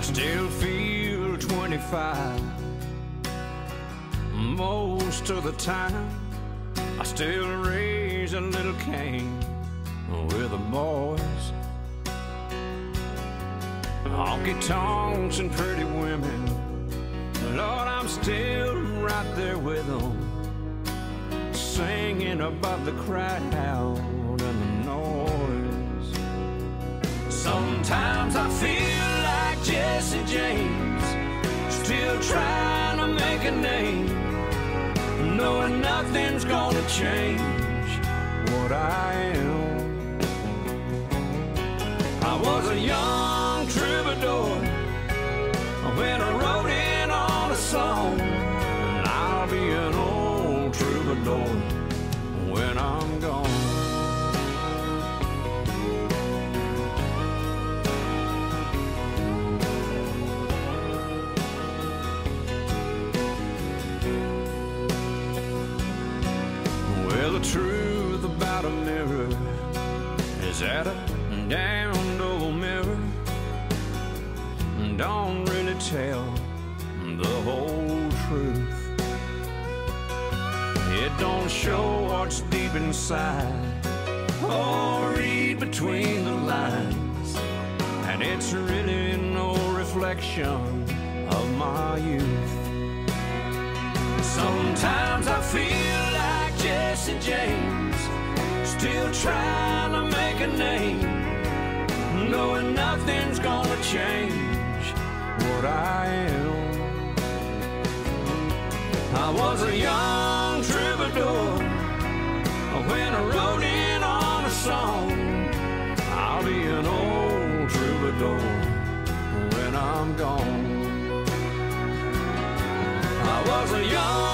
still feel 25 most of the time. I still raise a little Cain with the boys. Honky tonks and pretty women, Lord, I'm still right there with them, singing above the crowd and the noise. Sometimes I feel like Jesse James, still trying to make a name, knowing nothing's gonna change what I am. I was a young troubadour when I wrote in on a song, and I'll be an old troubadour when I'm gone. Well, the truth about a mirror is that a damned old mirror don't really tell the whole truth. It don't show what's deep inside or read between the lines, and it's really no reflection of my youth. Sometimes I feel like Jesse James, still trying to make a name, knowing nothing's gonna change what I am. I was a young troubadour when I wrote in on a song. I'll be an old troubadour when I'm gone. I was a young